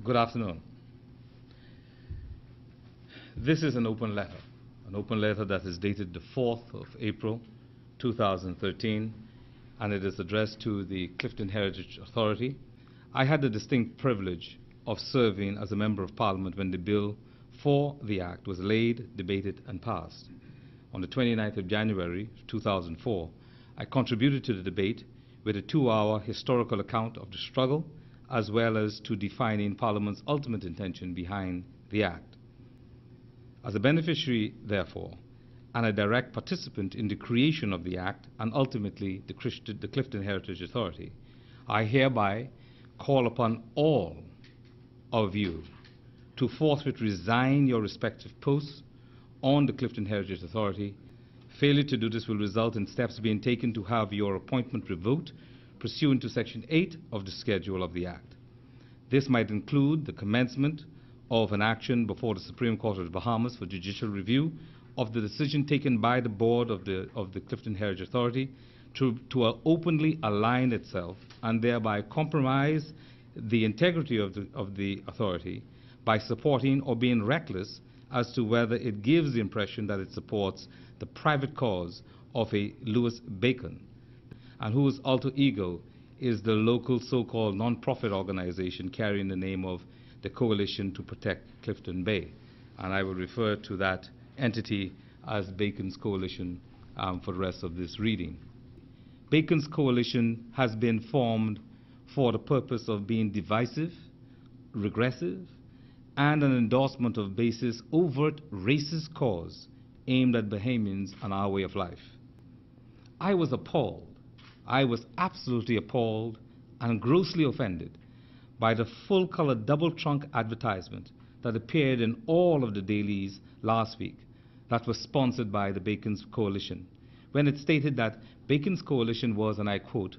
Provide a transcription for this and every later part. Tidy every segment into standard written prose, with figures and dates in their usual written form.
Good afternoon. This is an open letter that is dated the 4th of April 2013, and it is addressed to the Clifton Heritage Authority. I had the distinct privilege of serving as a Member of Parliament when the bill for the Act was laid, debated and passed. On the 29th of January 2004, I contributed to the debate with a 2-hour historical account of the struggle, as well as to defining Parliament's ultimate intention behind the Act. As a beneficiary, therefore, and a direct participant in the creation of the Act and ultimately the Clifton Heritage Authority, I hereby call upon all of you to forthwith resign your respective posts on the Clifton Heritage Authority. Failure to do this will result in steps being taken to have your appointment revoked pursuant to Section 8 of the Schedule of the Act. This might include the commencement of an action before the Supreme Court of the Bahamas for judicial review of the decision taken by the board of the Clifton Heritage Authority to openly align itself and thereby compromise the integrity of the authority by supporting or being reckless as to whether it gives the impression that it supports the private cause of a Louis Bacon, and whose alter ego is the local so-called non-profit organization carrying the name of the Coalition to Protect Clifton Bay. And I will refer to that entity as Bacon's Coalition for the rest of this reading. Bacon's Coalition has been formed for the purpose of being divisive, regressive, and an endorsement of basis overt racist cause aimed at Bahamians and our way of life. I was appalled. I was absolutely appalled and grossly offended by the full-color double-trunk advertisement that appeared in all of the dailies last week that was sponsored by the Bacon's Coalition, when it stated that Bacon's Coalition was, and I quote,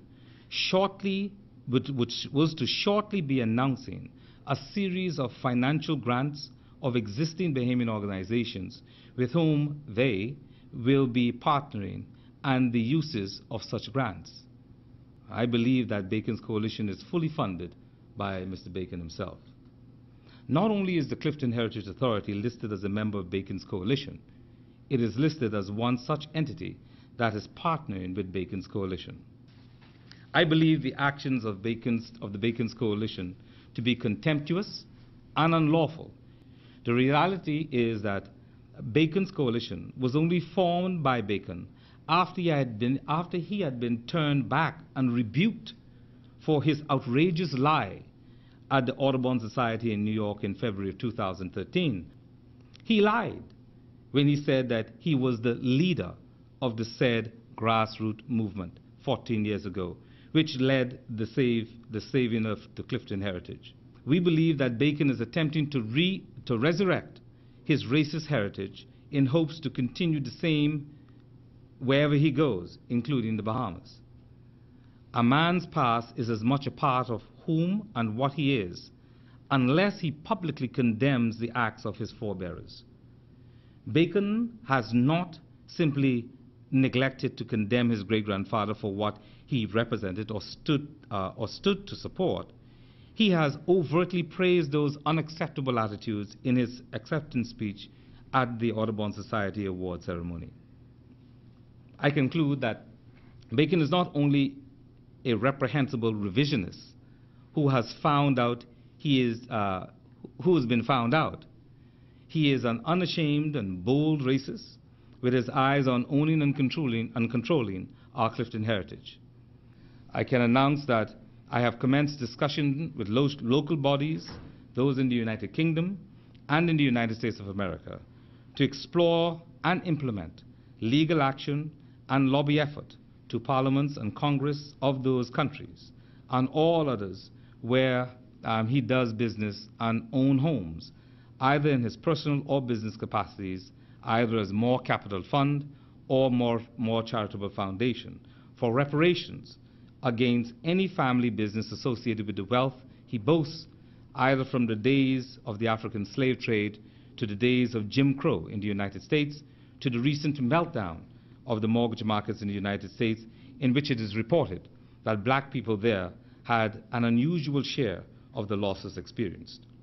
which was to shortly be announcing a series of financial grants of existing Bahamian organizations with whom they will be partnering and the uses of such grants. I believe that Bacon's Coalition is fully funded by Mr. Bacon himself. Not only is the Clifton Heritage Authority listed as a member of Bacon's Coalition, it is listed as one such entity that is partnering with Bacon's Coalition. I believe the actions of the Bacon's Coalition to be contemptuous and unlawful. The reality is that Bacon's Coalition was only formed by Bacon after he had been turned back and rebuked for his outrageous lie at the Audubon Society in New York in February of 2013. He lied when he said that he was the leader of the said grassroots movement 14 years ago, which led the saving of the Clifton Heritage. We believe that Bacon is attempting to resurrect his racist heritage in hopes to continue the same wherever he goes, including the Bahamas. A man's past is as much a part of whom and what he is, unless he publicly condemns the acts of his forebearers. Bacon has not simply neglected to condemn his great-grandfather for what he represented or stood to support. He has overtly praised those unacceptable attitudes in his acceptance speech at the Audubon Society Award ceremony. I conclude that Bacon is not only a reprehensible revisionist who has been found out. He is an unashamed and bold racist with his eyes on owning and controlling our Clifton heritage. I can announce that I have commenced discussion with local bodies, those in the United Kingdom and in the United States of America, to explore and implement legal action and lobby effort to parliaments and Congress of those countries and all others where he does business and own homes, either in his personal or business capacities, either as more capital fund or more charitable foundation, for reparations against any family business associated with the wealth he boasts, either from the days of the African slave trade to the days of Jim Crow in the United States to the recent meltdown of the mortgage markets in the United States, in which it is reported that black people there had an unusual share of the losses experienced.